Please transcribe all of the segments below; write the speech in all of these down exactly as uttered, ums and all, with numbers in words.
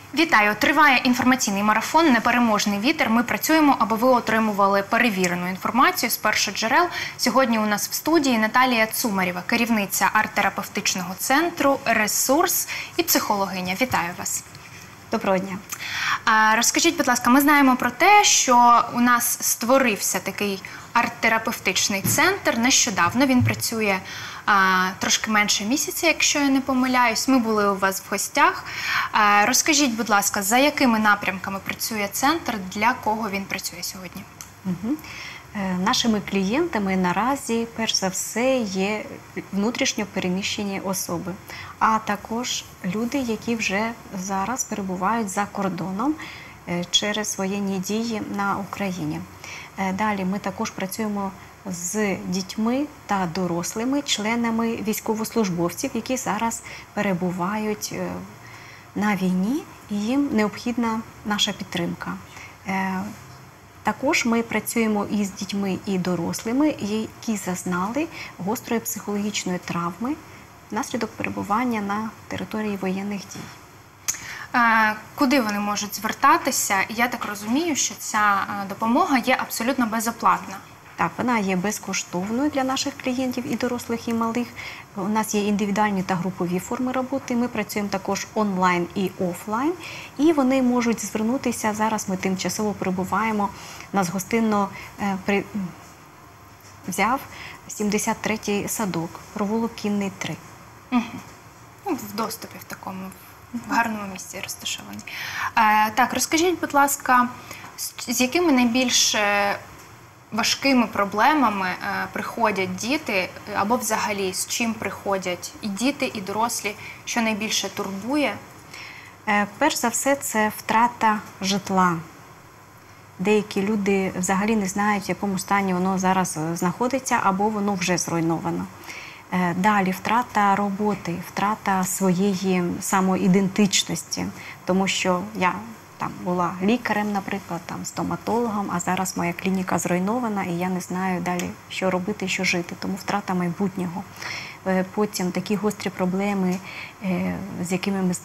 Вітаю! Триває інформаційний марафон «Непереможний вітер». Ми працюємо, аби ви отримували перевірену інформацію з першоджерел. Сьогодні у нас в студії Наталія Цумарєва, керівниця арт-терапевтичного центру «Ресурс» і психологиня. Вітаю вас! Доброго дня! Розкажіть, будь ласка, ми знаємо про те, що у нас створився такий арт-терапевтичний центр. Нещодавно він працює а, трошки менше місяця, якщо я не помиляюсь. Ми були у вас в гостях. А, розкажіть, будь ласка, за якими напрямками працює центр, для кого він працює сьогодні? Угу. Е, нашими клієнтами наразі, перш за все, є внутрішньо переміщені особи, а також люди, які вже зараз перебувають за кордоном е, через воєнні дії на Україні. Е, далі ми також працюємо з дітьми та дорослими членами військовослужбовців, які зараз перебувають на війні, і їм необхідна наша підтримка. Також ми працюємо із дітьми і дорослими, які зазнали гострої психологічної травми внаслідок перебування на території воєнних дій. Куди вони можуть звертатися? Я так розумію, що ця допомога є абсолютно безоплатна. Так, вона є безкоштовною для наших клієнтів і дорослих, і малих. У нас є індивідуальні та групові форми роботи. Ми працюємо також онлайн і офлайн. І вони можуть звернутися. Зараз ми тимчасово перебуваємо. Нас гостинно е, при... взяв сімдесят третій садок, провулок Кінний, три. Угу. Ну, в доступі в такому, в гарному місці розташовані. Е, так, розкажіть, будь ласка, з, з якими найбільш важкими проблемами е, приходять діти, або взагалі з чим приходять і діти, і дорослі, що найбільше турбує? Е, перш за все, це втрата житла. Деякі люди взагалі не знають, в якому стані воно зараз знаходиться, або воно вже зруйновано. Е, далі втрата роботи, втрата своєї самоідентичності, тому що я там була лікарем, наприклад, там, стоматологом, а зараз моя клініка зруйнована, і я не знаю далі, що робити, що жити. Тому втрата майбутнього. Потім такі гострі проблеми, з якими ми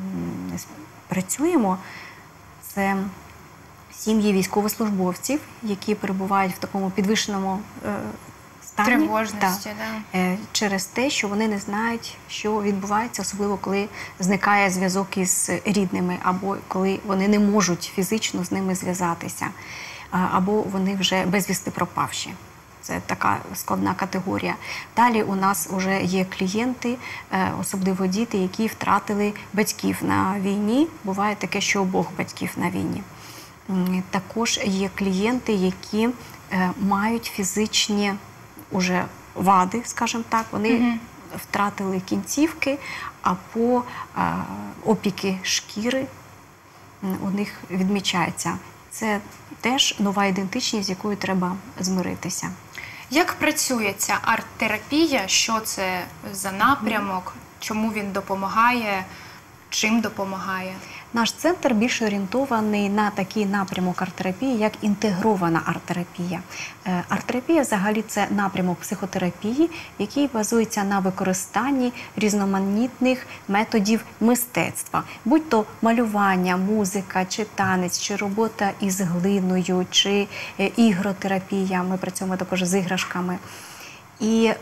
працюємо, це сім'ї військовослужбовців, які перебувають в такому підвищеному стані. Тривожності, да. Через те, що вони не знають, що відбувається, особливо коли зникає зв'язок із рідними, або коли вони не можуть фізично з ними зв'язатися, або вони вже безвісти пропавші. Це така складна категорія. Далі у нас вже є клієнти, особливо діти, які втратили батьків на війні. Буває таке, що обох батьків на війні. Також є клієнти, які мають фізичні уже вади, скажімо так, вони mm-hmm. втратили кінцівки, або а, опіки шкіри у них відмічаються. Це теж нова ідентичність, з якою треба змиритися. Як працює ця арт-терапія? Що це за напрямок? Чому він допомагає? Чим допомагає? Наш центр більше орієнтований на такий напрямок арт-терапії, як інтегрована арт-терапія. Арт-терапія взагалі це напрямок психотерапії, який базується на використанні різноманітних методів мистецтва. Будь то малювання, музика, чи танець, чи робота із глиною, чи ігротерапія. Ми працюємо також з іграшками. І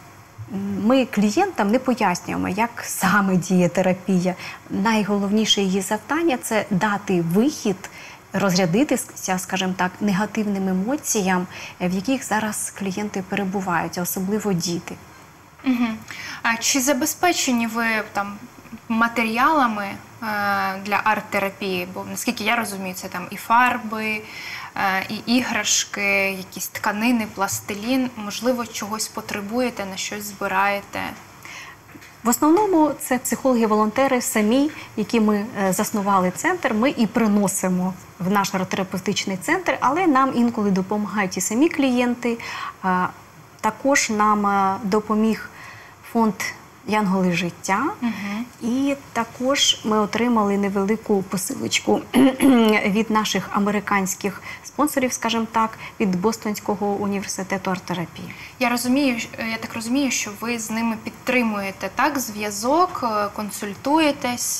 ми клієнтам не пояснюємо, як саме діє терапія. Найголовніше її завдання – це дати вихід, розрядитися, скажімо так, негативним емоціям, в яких зараз клієнти перебувають, особливо діти. Угу. А чи забезпечені ви там матеріалами е, для арт-терапії? Бо, наскільки я розумію, це там і фарби, і іграшки, якісь тканини, пластилін. Можливо, чогось потребуєте, на щось збираєте? В основному це психологи-волонтери самі, які ми заснували центр, ми і приносимо в наш арт-терапевтичний центр, але нам інколи допомагають і самі клієнти. Також нам допоміг фонд «Янголи життя». Угу. І також ми отримали невелику посилочку від наших американських спонсорів, скажімо так, від Бостонського університету арт-терапії. Я розумію, я так розумію, що ви з ними підтримуєте так зв'язок, консультуєтесь.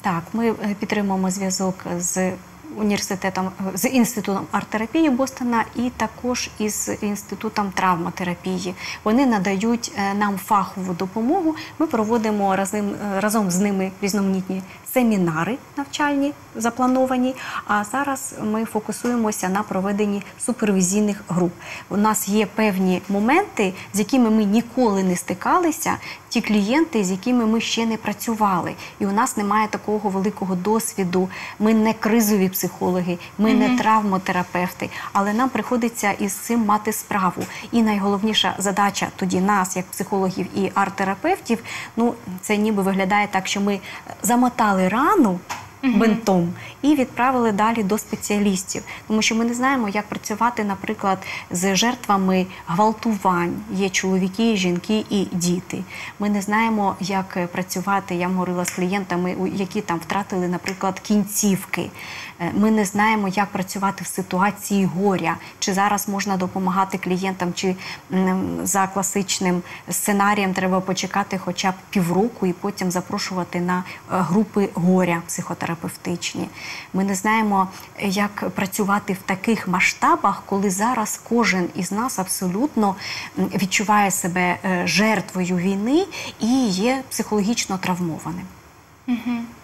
Так, ми е, підтримуємо зв'язок з університетом, з інститутом арт-терапії Бостона і також із інститутом травматерапії. Вони надають е, нам фахову допомогу. Ми проводимо разом, разом з ними різноманітні семінари навчальні заплановані, а зараз ми фокусуємося на проведенні супервізійних груп. У нас є певні моменти, з якими ми ніколи не стикалися, ті клієнти, з якими ми ще не працювали. І у нас немає такого великого досвіду. Ми не кризові психологи, ми mm-hmm. не травмотерапевти, але нам приходиться із цим мати справу. І найголовніша задача тоді нас, як психологів і арт-терапевтів, ну, це ніби виглядає так, що ми замотали рану бинтом і відправили далі до спеціалістів. Тому що ми не знаємо, як працювати, наприклад, з жертвами гвалтувань. Є чоловіки, жінки і діти. Ми не знаємо, як працювати, я говорила з клієнтами, які там втратили, наприклад, кінцівки. Ми не знаємо, як працювати в ситуації горя. Чи зараз можна допомагати клієнтам, чи за класичним сценарієм треба почекати хоча б півроку і потім запрошувати на групи горя психотерапевтичні. Ми не знаємо, як працювати в таких масштабах, коли зараз кожен із нас абсолютно відчуває себе жертвою війни і є психологічно травмованим. Угу.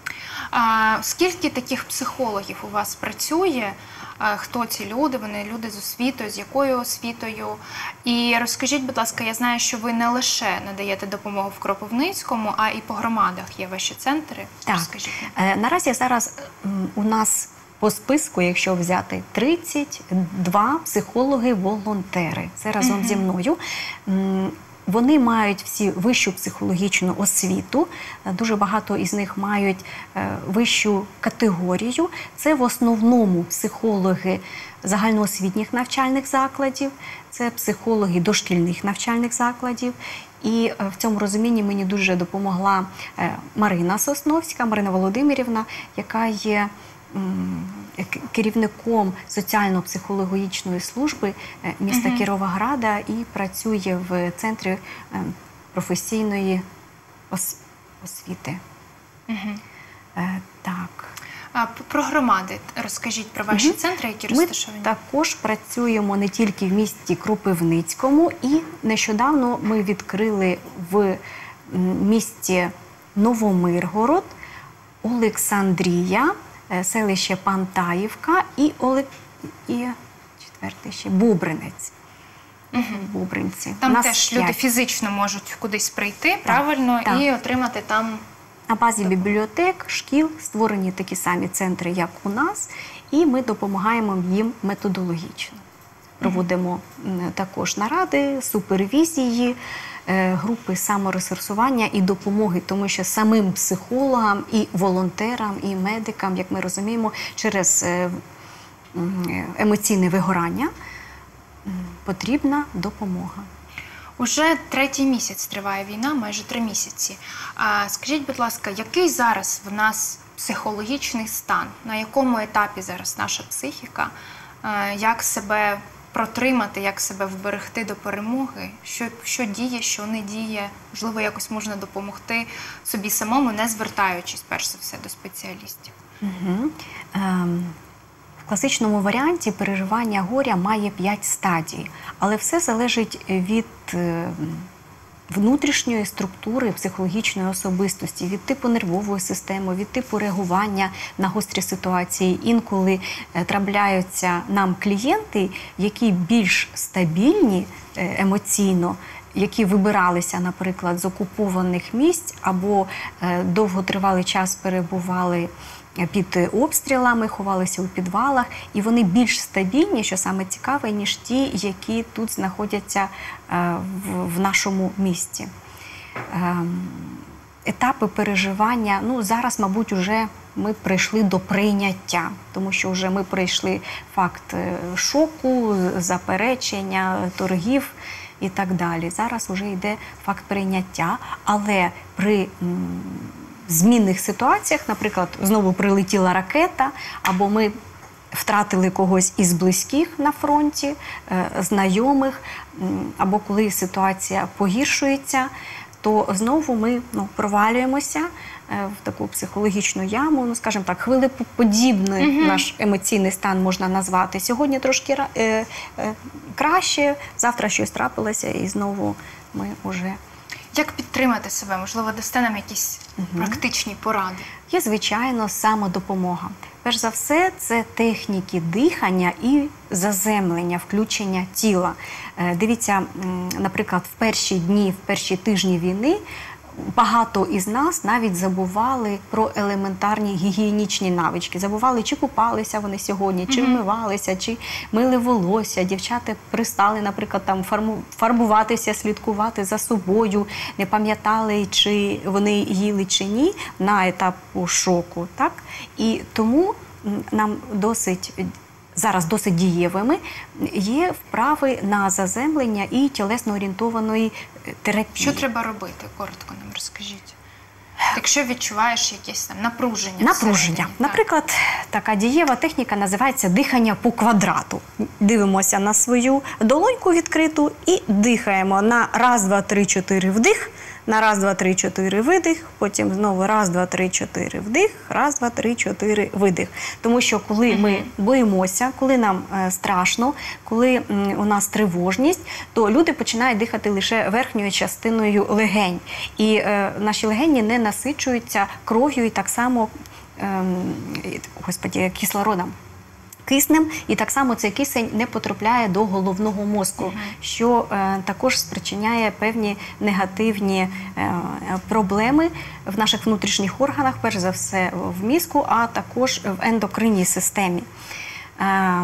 А скільки таких психологів у вас працює? А хто ці люди? Вони люди з освітою, з якою освітою? І розкажіть, будь ласка, я знаю, що ви не лише надаєте допомогу в Кропивницькому, а і по громадах є ваші центри. Так. Розкажіть. Е, наразі зараз м, у нас по списку, якщо взяти, тридцять два психологи-волонтери. Це разом угу. зі мною. М, Вони мають всі вищу психологічну освіту, дуже багато із них мають вищу категорію. Це в основному психологи загальноосвітніх навчальних закладів, це психологи дошкільних навчальних закладів. І в цьому розумінні мені дуже допомогла Марина Сосновська, Марина Володимирівна, яка є керівником соціально-психологічної служби міста uh-huh. Кіровограда і працює в центрі професійної ос- освіти. Uh-huh. Е, так. А про громади розкажіть про ваші uh-huh. центри, які розташовані. Ми також працюємо не тільки в місті Кропивницькому, і нещодавно ми відкрили в місті Новомиргород, Олександрія, селище Пантаївка і, Оле... і четвертий ще Бобринець. Угу. Бобринці. Там Нас теж п'ять. Люди фізично можуть кудись прийти, так, правильно, так. і отримати там... На базі бібліотек, шкіл створені такі самі центри, як у нас, і ми допомагаємо їм методологічно. Проводимо угу. також наради, супервізії, групи саморесурсування і допомоги, тому що самим психологам і волонтерам, і медикам, як ми розуміємо, через емоційне вигорання потрібна допомога. Уже третій місяць триває війна, майже три місяці. А скажіть, будь ласка, який зараз в нас психологічний стан? На якому етапі зараз наша психіка? Як себе протримати, як себе вберегти до перемоги, що, що діє, що не діє, можливо, якось можна допомогти собі самому, не звертаючись, перш за все, до спеціалістів. Угу. Ем, в класичному варіанті переживання горя має п'ять стадій, але все залежить від е, внутрішньої структури психологічної особистості, від типу нервової системи, від типу реагування на гострі ситуації. Інколи е, трапляються нам клієнти, які більш стабільні е, емоційно, які вибиралися, наприклад, з окупованих місць або е, довготривалий час перебували під обстрілами, ховалися у підвалах, і вони більш стабільні, що саме цікаве, ніж ті, які тут знаходяться е, в, в нашому місті. Е, етапи переживання, ну, зараз, мабуть, вже ми прийшли до прийняття, тому що вже ми пройшли факт шоку, заперечення, торгів і так далі. Зараз вже йде факт прийняття, але при м, змінних ситуаціях, наприклад, знову прилетіла ракета, або ми втратили когось із близьких на фронті, знайомих, або коли ситуація погіршується, то знову ми ну, провалюємося в таку психологічну яму, ну, скажімо так, хвилеподібний mm-hmm. наш емоційний стан можна назвати. Сьогодні трошки е, е, краще, завтра щось трапилося і знову ми вже... Як підтримати себе? Можливо, дасте нам якісь угу. практичні поради? Є, звичайно, самодопомога. Перш за все, це техніки дихання і заземлення, включення тіла. Дивіться, наприклад, в перші дні, в перші тижні війни багато із нас навіть забували про елементарні гігієнічні навички. Забували, чи купалися вони сьогодні, чи вмивалися, чи мили волосся. Дівчата пристали, наприклад, там фарбуватися, слідкувати за собою, не пам'ятали, чи вони їли чи ні на етапу шоку. Так? І тому нам досить... зараз досить дієвими, є вправи на заземлення і тілесно-орієнтованої терапії. Що треба робити? Коротко нам розкажіть. Якщо відчуваєш якесь там напруження. Напруження. Наприклад, така дієва техніка називається дихання по квадрату. Дивимося на свою долоньку відкриту і дихаємо на раз, два, три, чотири вдих, на раз, два, три, чотири видих, потім знову раз, два, три, чотири вдих, раз, два, три, чотири видих. Тому що коли ми боїмося, коли нам е, страшно, коли м, у нас тривожність, то люди починають дихати лише верхньою частиною легень. І е, наші легені не насичуються кров'ю і так само е, господі, кислородом. Киснем, і так само цей кисень не потрапляє до головного мозку, uh-huh. що е, також спричиняє певні негативні е, проблеми в наших внутрішніх органах, перш за все в мізку, а також в ендокринній системі. Е,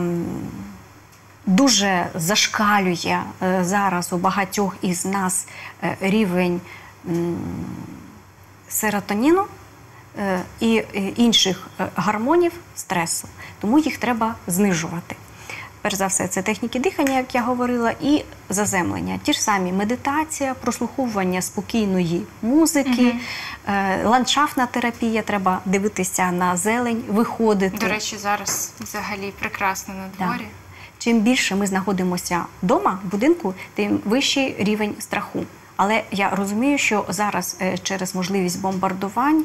дуже зашкалює е, зараз у багатьох із нас е, рівень е, серотоніну і інших гормонів стресу, тому їх треба знижувати. Перш за все, це техніки дихання, як я говорила, і заземлення. Ті ж самі медитація, прослуховування спокійної музики, угу. ландшафтна терапія, треба дивитися на зелень, виходити. До речі, зараз взагалі прекрасно на дворі. Да. Чим більше ми знаходимося вдома, в будинку, тим вищий рівень страху. Але я розумію, що зараз через можливість бомбардувань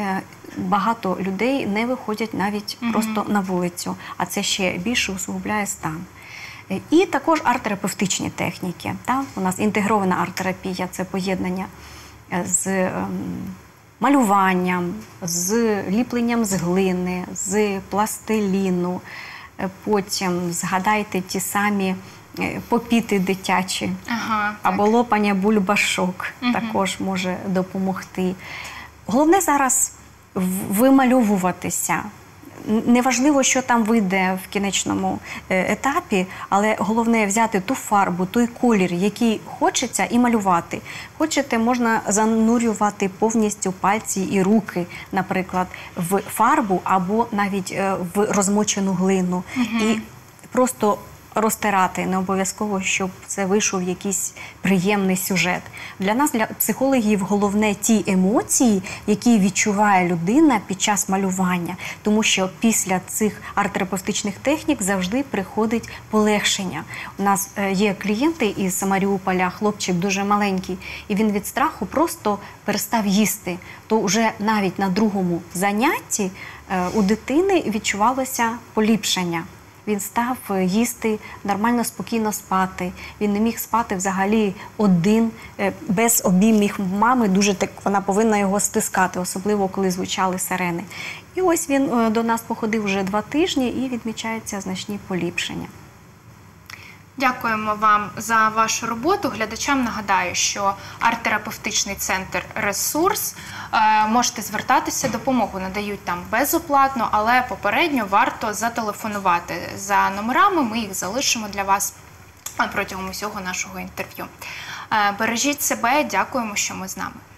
багато людей не виходять навіть mm-hmm. просто на вулицю, а це ще більше усугубляє стан. І також арт-терапевтичні техніки. Так? У нас інтегрована арт-терапія – це поєднання з ем, малюванням, з ліпленням з глини, з пластиліну. Потім згадайте ті самі попіти дитячі, ага, або лопання бульбашок угу. також може допомогти. Головне зараз вимальовуватися. Неважливо, що там вийде в кінечному етапі, але головне взяти ту фарбу, той колір, який хочеться, і малювати. Хочете, можна занурювати повністю пальці і руки, наприклад, в фарбу або навіть в розмочену глину. Угу. І просто розтирати, не обов'язково, щоб це вийшов якийсь приємний сюжет. Для нас, для психологів, головне ті емоції, які відчуває людина під час малювання. Тому що після цих арт-терапевтичних технік завжди приходить полегшення. У нас є клієнти із Маріуполя, хлопчик дуже маленький, і він від страху просто перестав їсти. То вже навіть на другому занятті у дитини відчувалося поліпшення. Він став їсти, нормально, спокійно спати. Він не міг спати взагалі один, без обіймів мами. Дуже так вона повинна його стискати, особливо коли звучали сирени. І ось він до нас походив вже два тижні і відмічаються значні поліпшення. Дякуємо вам за вашу роботу. Глядачам нагадаю, що арт-терапевтичний центр «Ресурс». Е, можете звертатися, допомогу надають там безоплатно, але попередньо варто зателефонувати за номерами. Ми їх залишимо для вас протягом усього нашого інтерв'ю. Е, бережіть себе, дякуємо, що ми з нами.